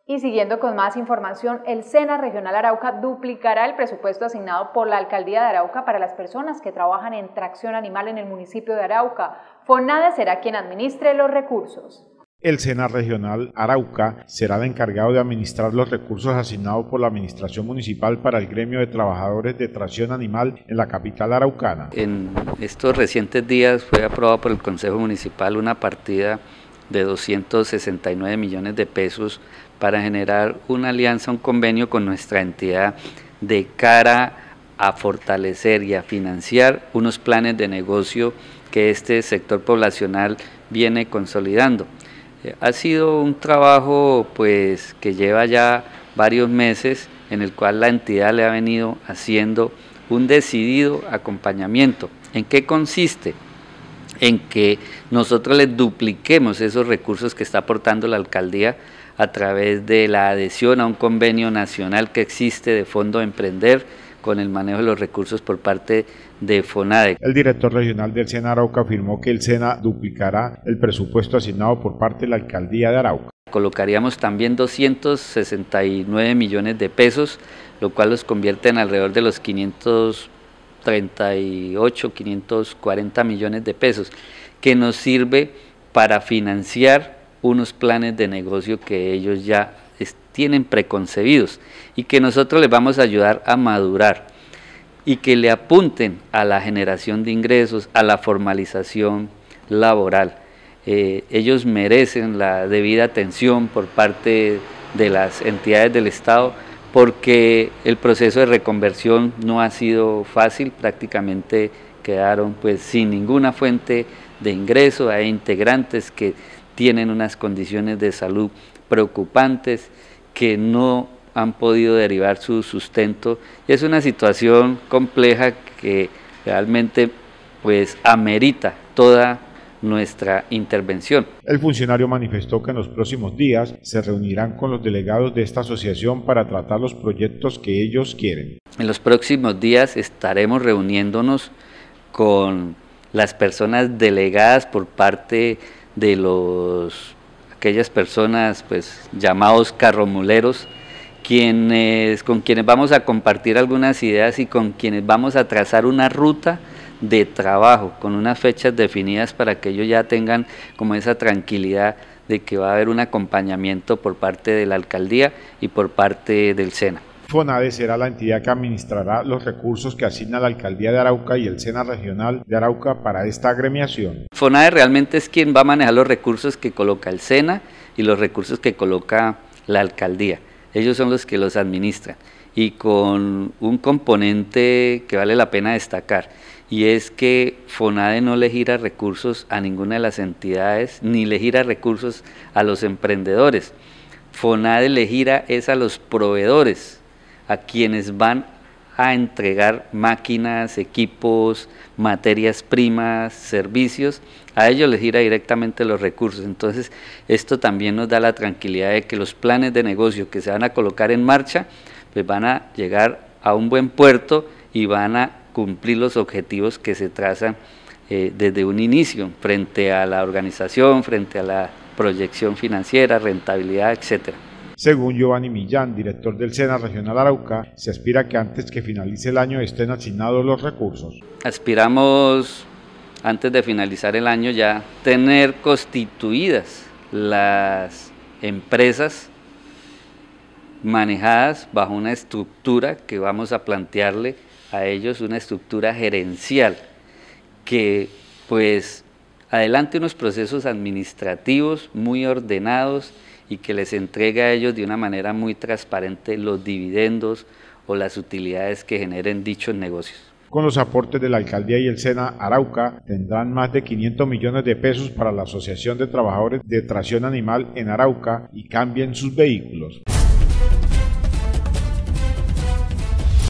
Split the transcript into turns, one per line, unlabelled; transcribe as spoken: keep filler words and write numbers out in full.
Y siguiendo con más información, el SENA Regional Arauca duplicará el presupuesto asignado por la Alcaldía de Arauca para las personas que trabajan en tracción animal en el municipio de Arauca. FONADE será quien administre los recursos.
El SENA Regional Arauca será el encargado de administrar los recursos asignados por la Administración Municipal para el gremio de trabajadores de tracción animal en la capital araucana.
En estos recientes días fue aprobado por el Consejo Municipal una partida de doscientos sesenta y nueve millones de pesos para generar una alianza, un convenio con nuestra entidad de cara a fortalecer y a financiar unos planes de negocio que este sector poblacional viene consolidando. Ha sido un trabajo pues que lleva ya varios meses en el cual la entidad le ha venido haciendo un decidido acompañamiento. ¿En qué consiste? En que nosotros les dupliquemos esos recursos que está aportando la alcaldía a través de la adhesión a un convenio nacional que existe de Fondo Emprender con el manejo de los recursos por parte de FONADE.
El director regional del SENA Arauca afirmó que el SENA duplicará el presupuesto asignado por parte de la alcaldía de Arauca.
Colocaríamos también doscientos sesenta y nueve millones de pesos, lo cual los convierte en alrededor de los quinientos treinta y ocho, quinientos cuarenta millones de pesos, que nos sirve para financiar unos planes de negocio que ellos ya tienen preconcebidos y que nosotros les vamos a ayudar a madurar y que le apunten a la generación de ingresos, a la formalización laboral. Eh, ellos merecen la debida atención por parte de las entidades del Estado, porque el proceso de reconversión no ha sido fácil, prácticamente quedaron pues sin ninguna fuente de ingreso, hay integrantes que tienen unas condiciones de salud preocupantes, que no han podido derivar su sustento, y es una situación compleja que realmente pues amerita toda nuestra intervención.
El funcionario manifestó que en los próximos días se reunirán con los delegados de esta asociación para tratar los proyectos que ellos quieren.
En los próximos días estaremos reuniéndonos con las personas delegadas por parte de los aquellas personas pues llamados carromuleros, quienes, con quienes vamos a compartir algunas ideas y con quienes vamos a trazar una ruta de trabajo con unas fechas definidas para que ellos ya tengan como esa tranquilidad de que va a haber un acompañamiento por parte de la alcaldía y por parte del SENA.
FONADE será la entidad que administrará los recursos que asigna la alcaldía de Arauca y el SENA Regional de Arauca para esta agremiación.
FONADE realmente es quien va a manejar los recursos que coloca el SENA y los recursos que coloca la alcaldía. Ellos son los que los administran, y con un componente que vale la pena destacar, y es que FONADE no le gira recursos a ninguna de las entidades, ni le gira recursos a los emprendedores. FONADE le gira es a los proveedores, a quienes van a entregar máquinas, equipos, materias primas, servicios, a ellos les gira directamente los recursos. Entonces esto también nos da la tranquilidad de que los planes de negocio que se van a colocar en marcha pues van a llegar a un buen puerto y van a cumplir los objetivos que se trazan eh, desde un inicio frente a la organización, frente a la proyección financiera, rentabilidad, etcétera.
Según Giovanni Millán, director del SENA Regional Arauca, se aspira que antes que finalice el año estén asignados los recursos.
Aspiramos, antes de finalizar el año, ya tener constituidas las empresas manejadas bajo una estructura que vamos a plantearle a ellos, una estructura gerencial que pues adelante unos procesos administrativos muy ordenados y que les entregue a ellos de una manera muy transparente los dividendos o las utilidades que generen dichos negocios.
Con los aportes de la alcaldía y el SENA Arauca tendrán más de quinientos millones de pesos para la Asociación de Trabajadores de Tracción Animal en Arauca y cambien sus vehículos.